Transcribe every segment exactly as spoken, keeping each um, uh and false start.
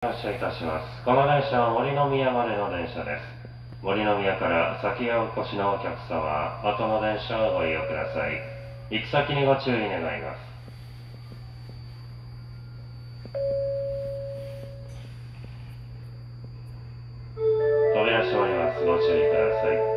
発車いたします。この電車は森の宮までの電車です。森の宮から先へお越しのお客様は後の電車をご利用ください。行き先にご注意願います。扉閉まります。ご注意ください。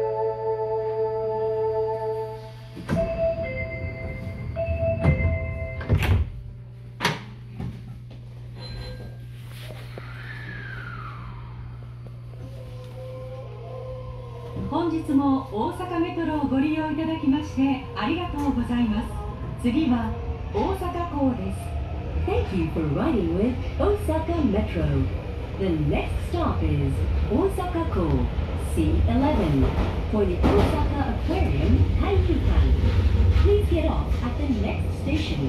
本日も大阪メトロをご利用いただきましてありがとうございます。次は大阪港です。 Thank you for riding with Osaka Metro. The next stop is Osaka-ko, C eleven, for the Osaka Aquarium Haiyukan. Please get off at the next station.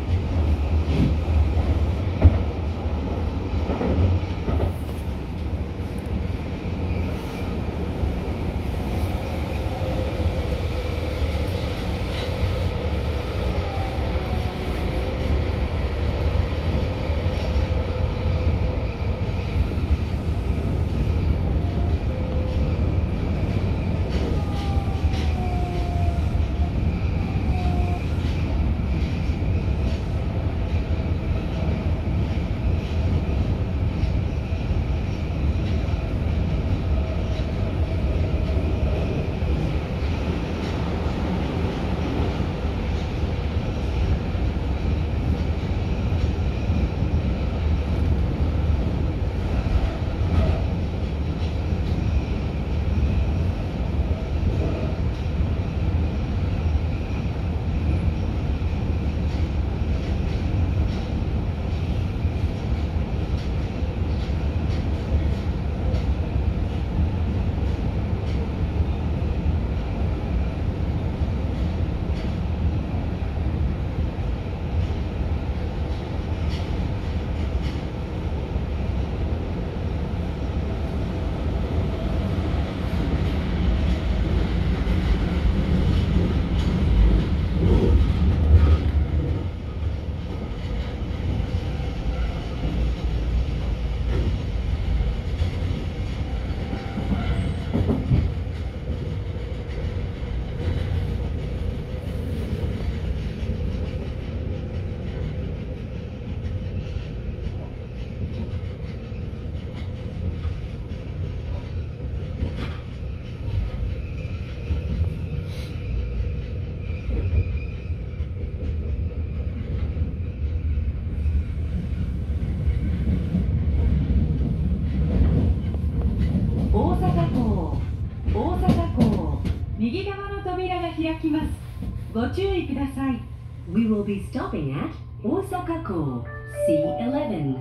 右側の扉が開きます。ご注意ください。 We will be stopping at Osaka-ko, C eleven.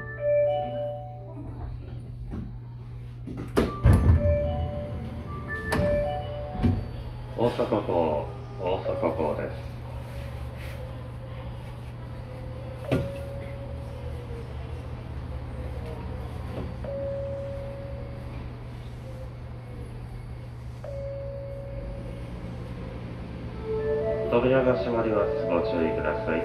大阪港、大阪港です。扉が閉まります。ご注意ください。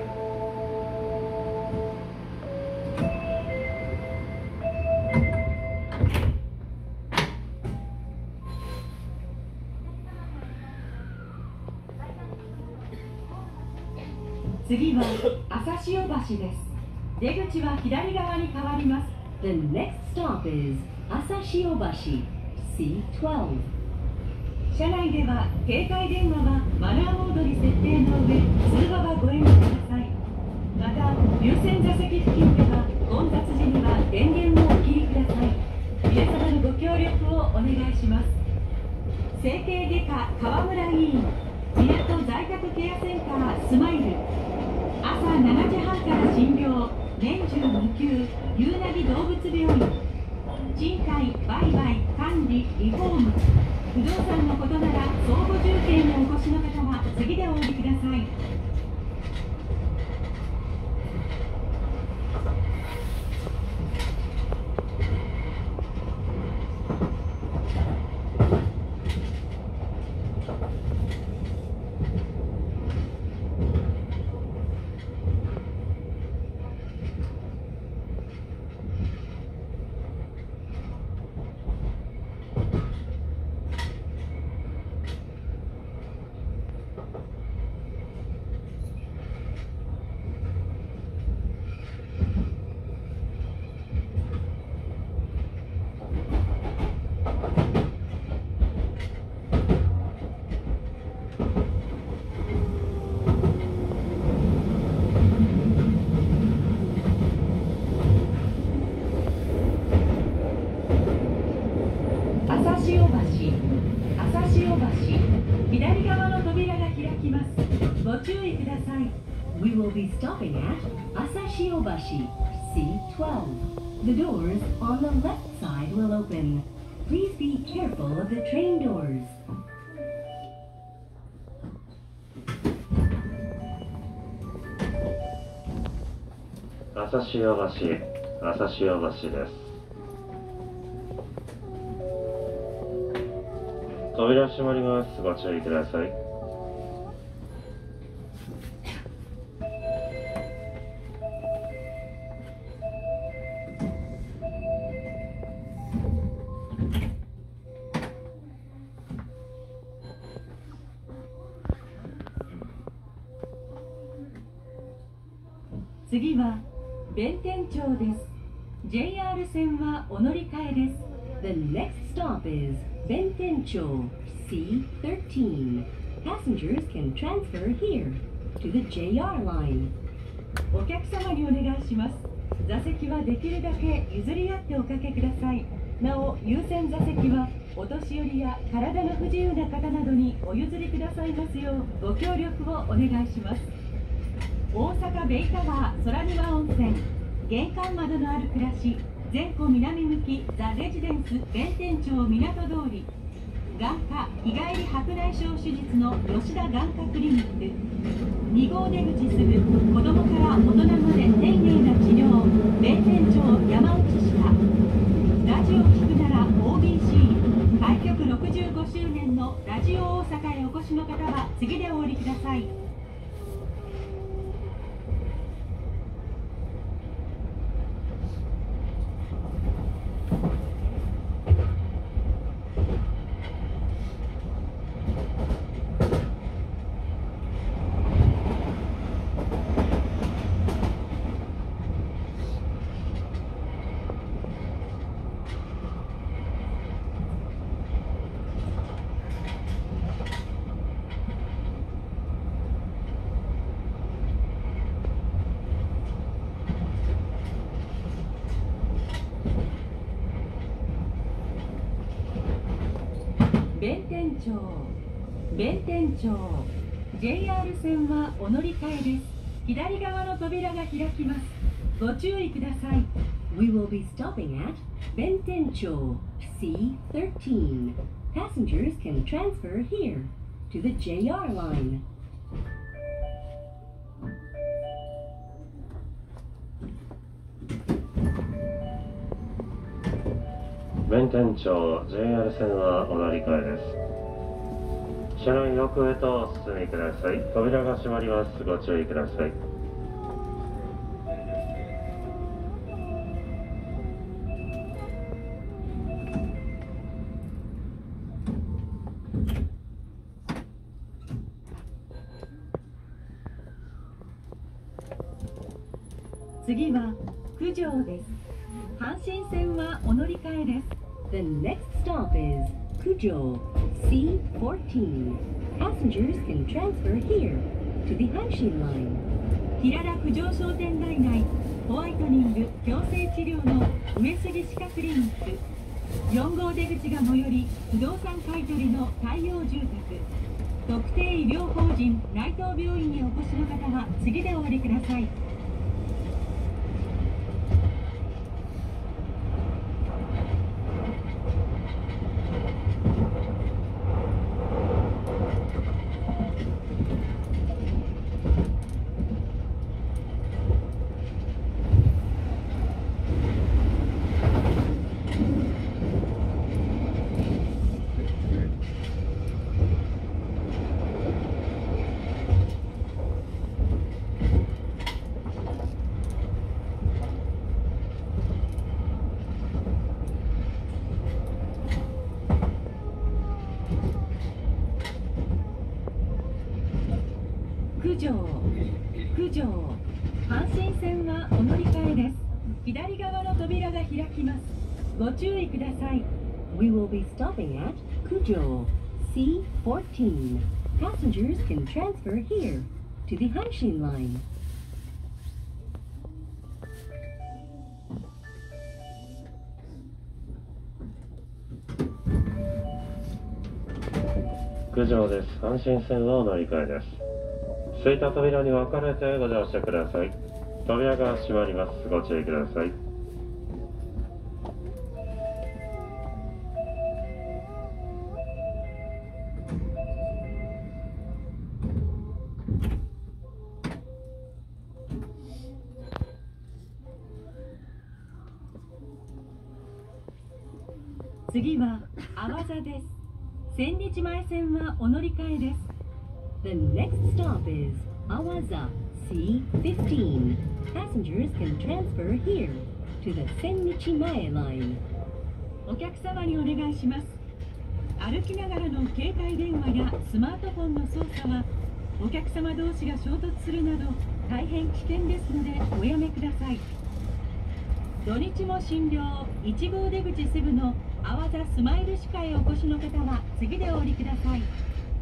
次は朝潮橋です。出口は左側に変わります。 The next stop is Asashiobashi, C twelve. 車内では携帯電話はマナーモードに設定の上、通話はご遠慮ください。また優先座席付近では混雑時には電源をお切りください。皆様のご協力をお願いします。整形外科川村医院、港在宅ケアセンタースマイル、朝しちじはんから診療、年中無休、ゆうなぎ動物病院、賃貸、売買、管理、リフォーム、不動産のことなら相互重慶にお越しの方は次でお降りください。 注意ください。 We will be stopping at Asashiobashi, C twelve. The doors on the left side will open. Please be careful of the train doors. 朝潮橋、朝潮橋です。扉閉まります。ご注意ください。 次は弁天町です。 ジェイアール 線はお乗り換えです。 The next stop is Bentencho, C thirteen. Passengers can transfer here to the J R line. お客様にお願いします。座席はできるだけ譲り合っておかけください。なお、優先座席はお年寄りや体の不自由な方などにお譲りくださいますようご協力をお願いします。大阪ベイタワー空庭温泉、玄関窓のある暮らし、前湖南向きザ・レジデンス弁天町港通り、眼科日帰り白内障手術の吉田眼科クリニック、に号出口すぐ子どもから大人まで丁寧な治療、弁天町山内歯科。ラジオ聞くなら オービーシー 開局ろくじゅうごしゅうねんのラジオ大阪へお越しの方は次でお降りください。弁天町、弁天町、 ジェイアール 線はお乗り換えです。左側の扉が開きます。ご注意ください。 We will be stopping at Bentencho, C thirteen. Passengers can transfer here to the J R line. 弁天町 ジェイアール 線はお乗り換えです。車内奥へとお進みください。扉が閉まります。ご注意ください。 次は九条です。阪神線はお乗り換えです。 The next stop is Kujo, C fourteen. Passengers can transfer here to the Hanshin line. 平田九条商店街内ホワイトニング矯正治療の上杉歯科クリニック、よん号出口が最寄り不動産買取の太陽住宅、特定医療法人内藤病院にお越しの方は次でお降りください。九条、九条、阪神線はお乗り換えです。左側の扉が開きます。ご注意ください。 We will be stopping at Kujo, C fourteen. Passengers can transfer here to the Hanshin line. 九条です。阪神線はお乗り換えです。 空いた扉に分かれてご乗車ください。扉が閉まります。ご注意ください。 次は阿波座です。千日前線はお乗り換えです。 The next stop is Awaza C fifteen. Passengers can transfer here to the Sennichimae line. お客様にお願いします。歩きながらの携帯電話やスマートフォンの操作はお客様同士が衝突するなど大変危険ですのでおやめください。土日も診療いち号出口すぐの阿波座スマイル歯科へお越しの方は次でお降りください。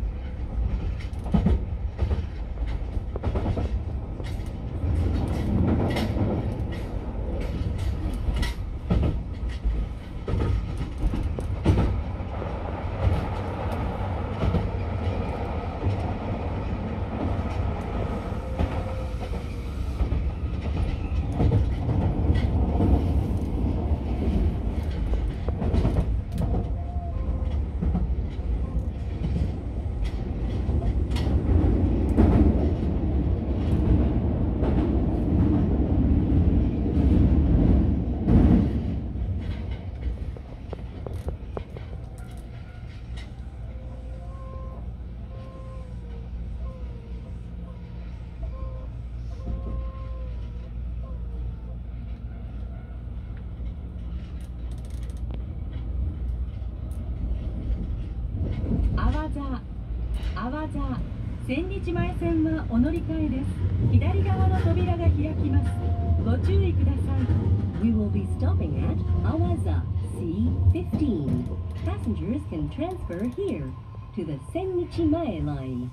阿波座、阿波座、千日前線はお乗り換えです。左側の扉が開きます。ご注意ください。 We will be stopping at Awaza C fifteen. Passengers can transfer here to the Sennichimae line.